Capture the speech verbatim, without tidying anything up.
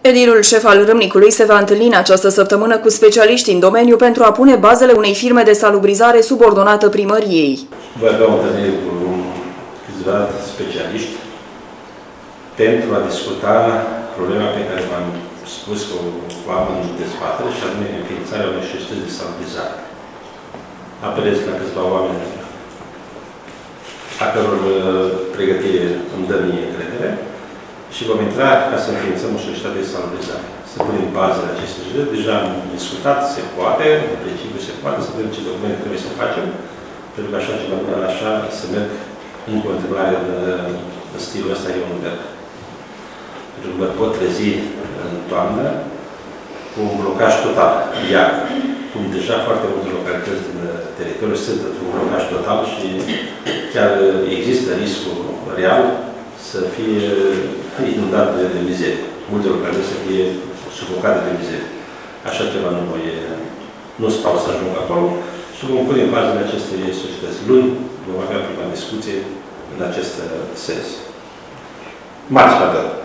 Edilul șef al Râmnicului se va întâlni în această săptămână cu specialiști în domeniu pentru a pune bazele unei firme de salubrizare subordonată primăriei. Voi avea o întâlnire cu câțiva specialiști pentru a discuta problema pe care v-am spus că o am în dezbatere, și anume înființarea unei societăți de salubrizare. Apelez la câțiva oameni a căror pregătire îmi dă mie încredere și vom intra ca să înființăm o societate de salubrizare. Să punem bazele acestei societăți. Deja am discutat, se poate, în principiu se poate, să vedem ce documente trebuie să facem, pentru că așa ceva, așa să merg în continuare în, în stilul ăsta eu nu merg. Pentru că mă pot trezi în toamnă cu un blocaj total. Iar, cum deja foarte multe localități din teritoriu sunt într-un blocaj total și chiar există riscul real să fie inundat de, de mizerie. Multe localități să fie sufocate de mizerie. Așa ceva nu voi, nu stau să ajung acolo și vom pune în bazele acestei societăți. Luni vom avea prima discuție în acest sens. Marți, pardon.